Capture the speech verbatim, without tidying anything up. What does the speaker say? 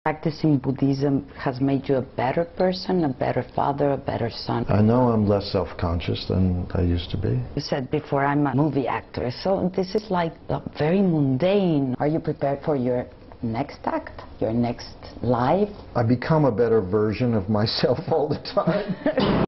Practicing Buddhism has made you a better person, a better father, a better son. I know I'm less self-conscious than I used to be. You said before, I'm a movie actor, so this is like uh, very mundane. Are you prepared for your next act, your next life? I become a better version of myself all the time.